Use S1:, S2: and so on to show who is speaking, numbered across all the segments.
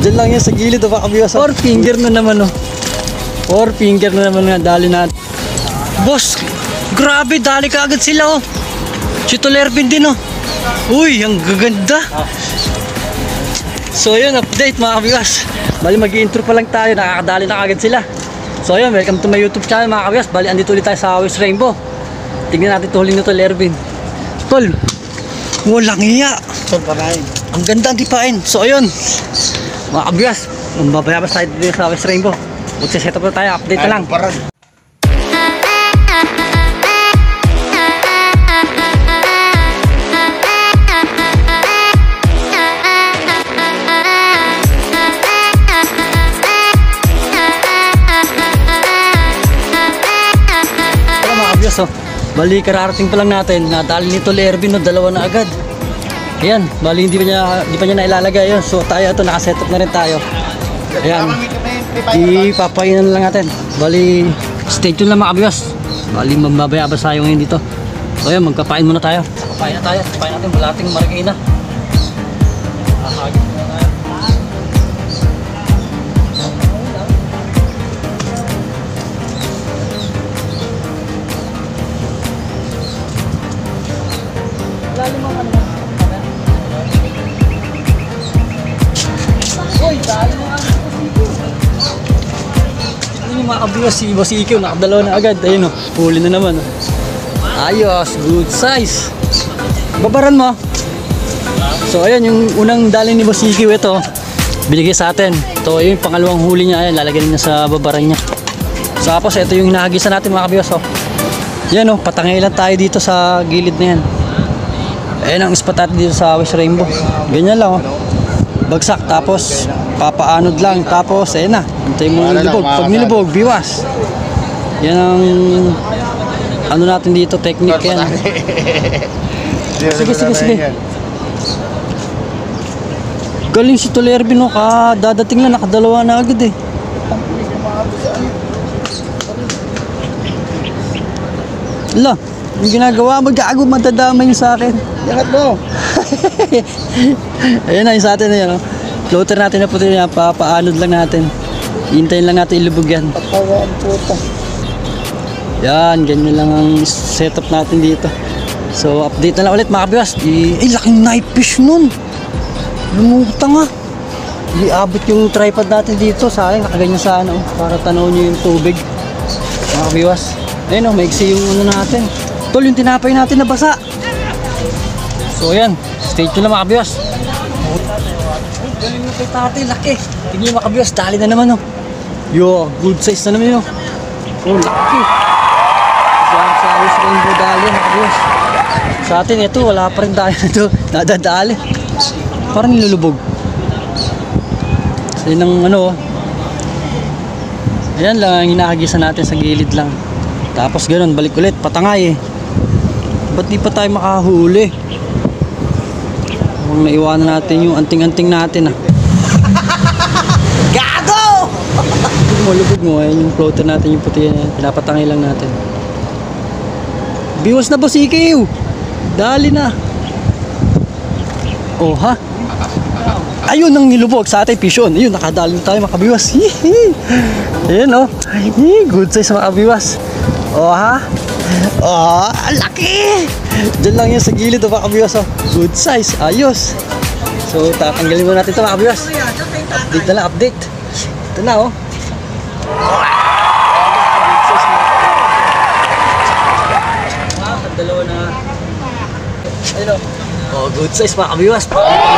S1: Diyan lang yan sa gilid o baka biwas. 4 finger na naman oh. 4 finger na naman nga dali natin. Boss, grabe dali ka agad sila oh. Si Tolervin din oh. Uy, ang gaganda. So yun, update mga kabiwas. Bali mag-i-intro pa lang tayo, nakakadali na agad sila. So yun, welcome to my YouTube channel mga kabiwas. Bali andito ulit tayo sa West Rainbow. Tingnan natin tuhuli nito Tolervin. Tol, walang iya.
S2: Tol, parahin.
S1: Ang ganda ang dipain. So ayun, mga kabiwas, mabayabas tayo dito sa West Rainbow. Magsiset up na tayo, update na lang. So, bali kararating pa lang natin, nadali ni Tolervin no, dalawa na agad. Ayan, bali hindi pa niya nailalagay yun. So tayo ito, nakasetup na rin tayo. Ayan, ipapainan lang natin. Bali, stay tuned lang mga kabiwas. Bali, mababayabas tayo ngayon dito. So ayan, magpapain muna tayo. Papain na tayo, papain natin, malating marikina. Ahagin muna tayo. Mga kabiwas, si Boss Ikyo nakadalawa na agad. Ayun o, huli na naman. Ayos, good size. Babaran mo. So ayun, yung unang dali ni Boss Ikyo ito, binigay sa atin. Ito yung pangalawang huli niya. Ayan, lalagyan niya sa babaran niya. So tapos ito yung hinahagisan natin mga kabiwas. Yan o, patangay lang tayo dito sa gilid na yan. Ayan ang spot natin dito sa West Rainbow. Ganyan lang o. Bagsak, tapos papaanod lang, tapos ayun na, hintayin mo nilubog. Pag nilubog, biwas. Yan ang ano natin dito, technique yan. Sige. Galing si Tolervin no, dadating na, nakadalawa na agad eh. Ala, yung ginagawa mo, gago, matadamay sa akin.
S2: Yangat mo.
S1: Ayun na yung sa atin na yan. Floater natin na puti niya, papaanod lang natin. Hintayin lang natin ilubog yan.
S2: Patawa ang puta.
S1: Yan, ganyan lang ang setup natin dito. So update na lang ulit mga kabiwas. Ay, laking knife fish nun. Lumutang nga. Iabot yung tripod natin dito. Sayang, nakaganyan sa ano, para tanaw nyo yung tubig. Mga kabiwas. Ayun o, maiksi yung ano natin. Tol, yung tinapay natin na basa. So yan, stay tuned na mga kabiwas. Galing na kay tatay, laki. Tingnan yung mga kabiwas, dali na naman oh. Yo, good size na naman yun. Oh, laki. Sa West Rainbow dali mga kabiwas. Sa atin ito, wala pa rin dali na ito. Nadadali. Parang nilulubog. So yun ang ano oh. Ayan lang ang hinahagisan natin sa gilid lang. Tapos ganun, balik ulit, patangay eh. Ba't di pa tayo makahuli? Kung naiwanan natin yung anting-anting natin ah. Gago! Lubog mo, ayun yung floater natin, yung puti yan. Pinapatangay lang natin. Biwas na Boss Ikyo! Dali na! Oh ha? Ayun ang nilubog sa ating pisyon. Ayun, nakadali na tayo makabiwas. Ayun oh. Good size makabiwas. Oh ha? Oh, laki! Diyan lang yan sa gilid o makabiwas oh. Good size, ayos. So tatanggalin mo natin ito makabiwas. Update na lang, update. Ito na oh. Dalawa na. Ayun oh. Oh, good size makabiwas.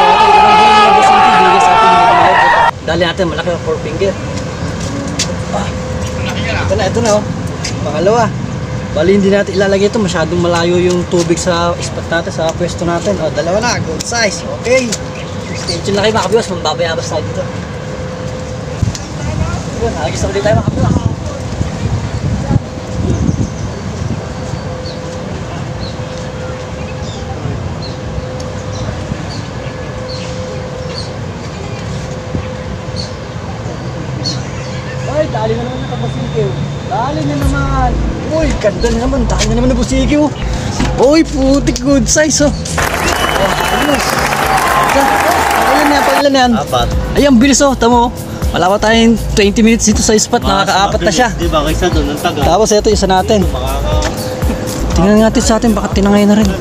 S1: Dali natin, malaki ang 4 finger. Ito na oh. Pangalawa. Bali hindi natin ilalagay ito, masyadong malayo yung tubig sa spot natin, sa pwesto natin. O, dalawa na, good size. Okay. Stay tuned lang kayo mga kabiwas, mambabayabas tayo dito. Hagis na ulit tayo mga kabiwas. Ay, dali na naman yung Boss Ikyo. Dali na naman. Uy, ganda na naman. Dali na naman na Boss Ikyo. Uy, putik, good size oh. Oh, ayos. Ayun na, pailan na yan.
S2: Apat.
S1: Ayun, bilis oh, tamo. Wala pa tayong 20 minutes dito sa spot, nakakaapat na siya.
S2: Di ba, kaysa doon, ang tagal.
S1: Tapos ito, isa natin. Tingnan natin sa atin, baka tinangay na rin.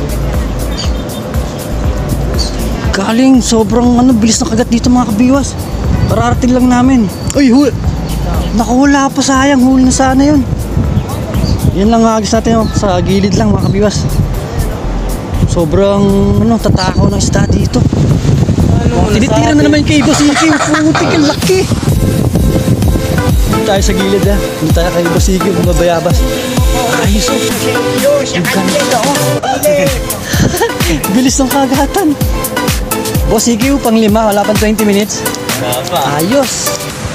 S1: Galing, sobrang bilis na kagat dito mga kabiwas. Pararating lang namin. Uy, huli. Nakahula pa, sayang, huli na sana yun. Yan lang agis natin sa gilid lang mga kabiwas. Sobrang tatakaw ng isda dito. Tinitira na naman kay Boss Iki. Putik ang laki. Hindi tayo sa gilid ha. Hindi tayo kay Boss Iki. Mabayabas. Ayos oh. Ang ganda oh. Bilis ng kagatan. Boss Iki pang 5. Wala pang 20 minutes. Ayos.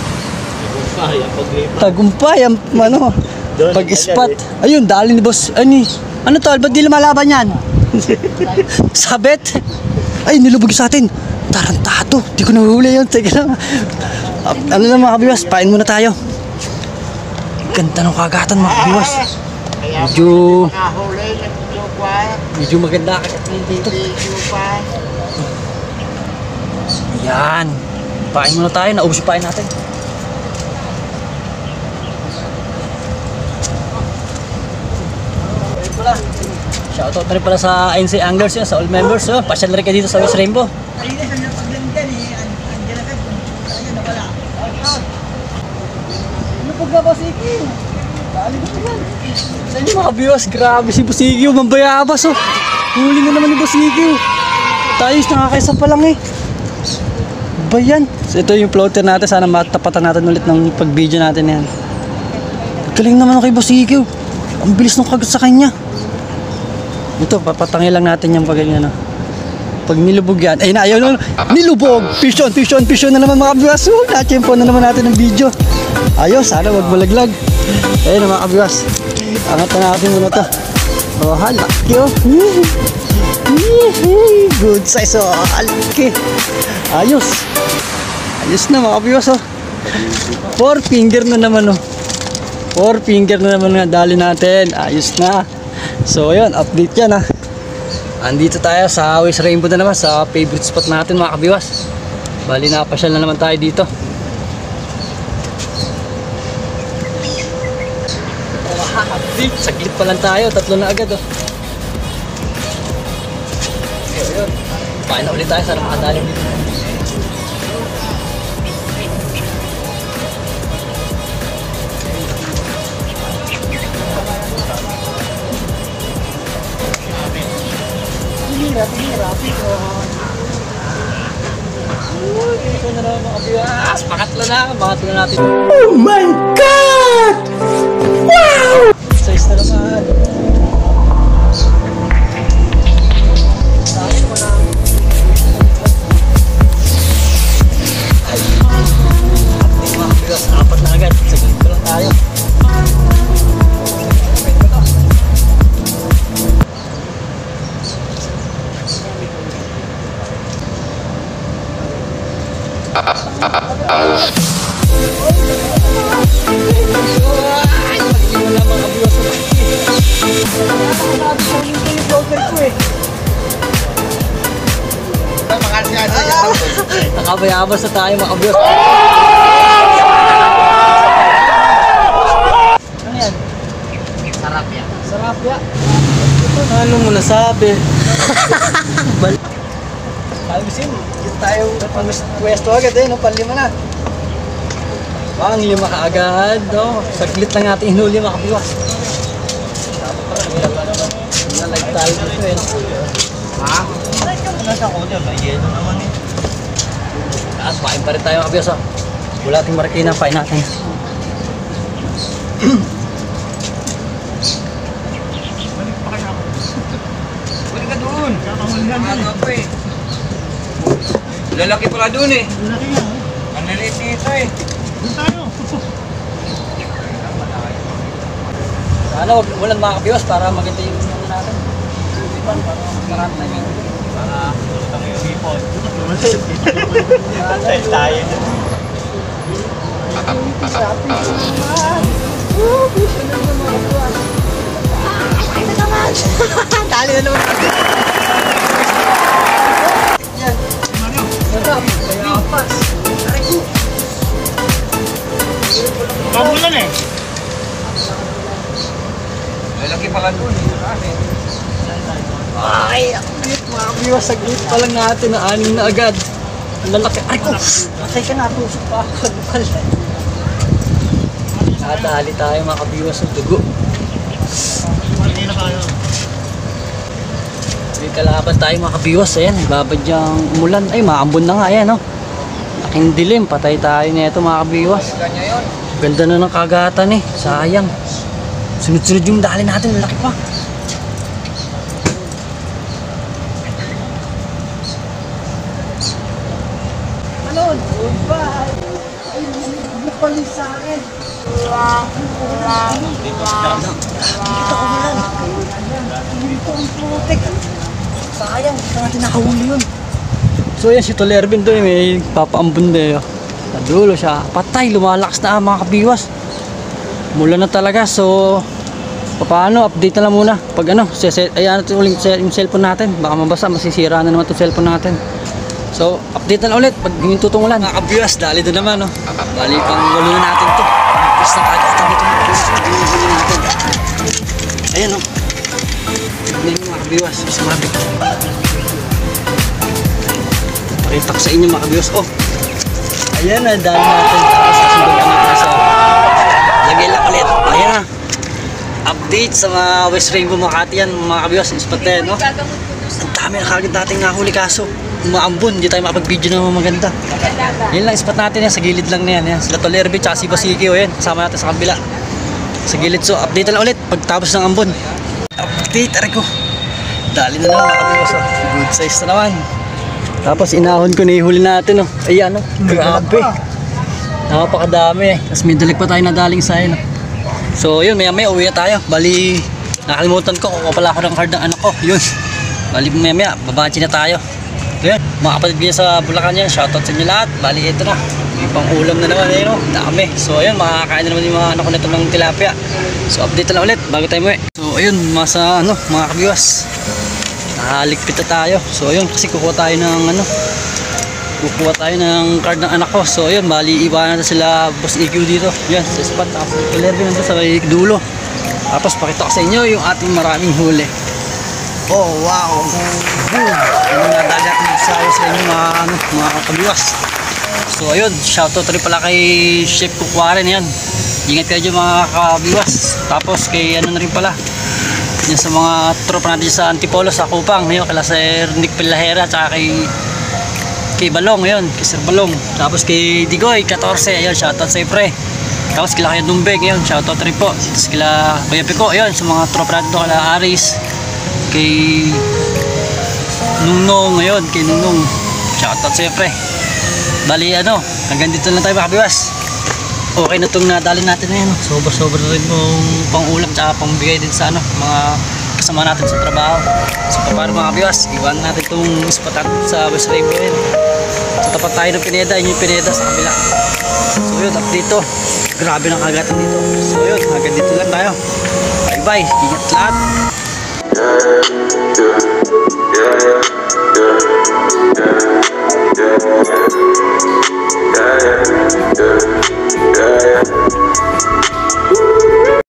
S1: Tagumpay ang pag-spot. Ayun, dali ni Boss. Ano tol? Ba't di lumalaban yan? Sabit. Ay, nilubog sa atin. Tarantado. Di ko nahuli yun. Teka lang. Ano na mga kabiwas? Pain muna tayo. Ganda ng kagatan mga kabiwas. Medyo maganda kagatan dito. Yan. Pain muna tayo. Naubos yung pain natin. Shoutout na rin pala sa NC Anglers yun, sa all members yun. Pasyal na rin kayo dito sa West Rainbow.
S3: Ayun na sa paglan dyan andyan agad. Ayun, nawala.
S1: Ano pag ba Boss Iki? Dali ko yan. Sa inyo mga viewers, grabe si Boss Iki, mambayabas oh. Huli na naman ni Boss Iki. Tayo nakakaisa pa lang eh. Ba yan? So, ito yung floater natin, sana matapatan natin ulit ng pag-video natin yan. Galing naman kay Boss Iki. Ang bilis ng kagat sa kanya. Ito, papatangin lang natin yung pag ganyan. Pag nilubog yan, ay na, ayun, nilubog! Fisyon na naman mga kabiwas. Na-champion na naman natin ng video. Ayos, sana wag malaglag. Ayun mga kabiwas. Angat na natin muna to. Oh, halaki oh. Good size oh, halaki. Ayos. Ayos na mga kabiwas oh. 4 finger na naman oh. 4 finger na naman nga dali natin. Ayos na. So ayun, update yan ha. Andito tayo sa West Rainbow na naman, sa favorite spot natin mga kabiwas. Bali napasyal na naman tayo dito. Update, saglit pa lang tayo, 3 na agad oh. So ayun, pain na ulit tayo, sana makadali dito. Ito na naman mga kabiwas. Pakatlo na natin.
S3: Oh my God! Wow!
S1: Size na naman. Tayo mo na. Ay. Ating mga kabiwas. 4 na agad. Saglit ko lang tayo. Nakabayabas na tayo mga kabiwas. Ano yan?
S2: Sarapya.
S1: Sarapya.
S2: Ano mo nasabi?
S1: Alisin, dito tayo pwesto agad eh, no? Panlima na. Pang 5 kaagad, no? Saglit lang natin hinuli mga kabiwas. Dapat parang nalag tayo dito eh.
S2: Ha? Nasa ko dyan, may yelo naman eh.
S1: Taas, pain pa rin tayo mga kabiwas, oh. Wala ating marikina, pain natin.
S2: Balik ka doon. Ano ako eh. Lalaki pala doon eh.
S3: Laki nga.
S2: Ang liit dito eh.
S3: Doon tayo.
S1: Sana walang mga kabiwas para maganda yung ano natin. Para marami na yun.
S2: Para tulutang yung hipon. Tayo doon.
S1: Dali na naman. Yan.
S2: pala doon.
S1: Ay, ang cute mga kabiwas. Saglit pa lang natin na 6 na agad. Ang lalaki. Ay ko! Patay ka na. Tusok pa ako. Nakatali tayo mga kabiwas ng dugo. May kalaban tayo mga kabiwas. Ayan, babadyang umulan. Ay, maambon na nga. Ayan, no? Laking dilim. Patay tayo nito mga kabiwas. Ganda na ng kagatan eh. Sayang. Sunod-sunod yung dali natin. Laki pa.
S3: Ano? Goodbye. Ay, napalis sa akin. Dito ko lang. Dito ang putik. Sayang, hindi natin nakahuli yun.
S1: So yan si Tolervin doon may papaambon na sa dulo siya. Patay, lumalakas na mga kabiwas. Mula na talaga. So paano, update na lang muna. Pag ano, ayan natin ulit yung cellphone natin. Baka mabasa, masisira na naman itong cellphone natin. So update na lang ulit pag hintutung ulan. Mga kabiwas, dali doon naman. No? Dali pang walo na natin to. Tapos na kagatan dito. Huli natin. Ayan o. Tignan nyo mga kabiwas. Sumabi. Pakita ko sa inyo mga kabiwas. Oh, ayan na, dami natin. Tapos kasunod kami pa sa lagay lang ulit. Ayan na. Update sa mga West Rainbow Makati yan mga kabiwas. Spot na yan, no? Ang dami na kagad nating nahuli kaso umaambon, hindi tayo makapag-video na maganda. Yan lang, spot natin yan, sa gilid lang na yan. Yan. Sila Tolerbi, tsaka si Basiki, o yan, kasama natin sa kabila. Sa gilid, so update na lang ulit pagtapos ng ambon. Update, aray ko. Dali na lang mga kabiwas, oh. Good size na naman. Tapos inahon ko na ihuli natin, oh. Ayan, oh. Grabe. Napakadami. Tapos may dalik pa tayo na daling sa akin, oh. So yun, maya uwi na tayo. Bali, nakalimutan ko, kukuha pala ako ng card ng anak ko. Yun. Bali, maya babachi na tayo. Ayan, mga kapatid niya sa Bulacan yan, shoutout sa inyo lahat. Bali, ito na, may pang ulam na naman, no? Dami. So ayun, makakain na naman yung mga anak ko nito ng tilapia. So update na lang ulit bago tayo muwi. So ayun, mga kabiwas, nakaligpit na tayo. So ayun, kasi kukuha tayo ng card ng anak ko. So ayun, bali iwanan na sila Boss EQ dito. Yan, sa spot. Tapos clear din nandun sa may dulo. Tapos pakita ko sa inyo yung ating maraming huli. Oh wow, boom! Yung mga dagat ng sayo sa inyo mga kabiwas. So ayun, shoutout rin pala kay Chef Kukwaren yan. Ingat kayo dyan mga kabiwas. Tapos kay ano na rin pala, yan sa mga tropa natin sa Antipolo sa Kupang, yun, kala Sir Nick Pilahera, tsaka kay Balong, yun, kay Sir Balong. Tapos kay Digoy 14, ayun, shoutout sa pre. Tapos kila kaya Dumbeg, yun, shoutout rin po. Tapos kila Kuya Pico, ayun, sa mga tropa natin doon, kala Aris, kay Nungnong, ngayon kay Nungnong, shoutout siyempre. Bali ano, hanggang dito lang tayo mga kabiwas. Okay na itong nadali natin na yan, sobra rin yung pang ulam tsaka pang bigay din sa mga kasama natin sa trabaho. So paano mga kabiwas, iwan natin itong spot natin sa West Rainbow yan. So tapat tayo ng Pineda, yun yung Pineda sa kabila. So yun, update to, grabe ng kagatan dito. So yun, hanggang dito lang tayo. Bye bye, ingat lahat. Yeah.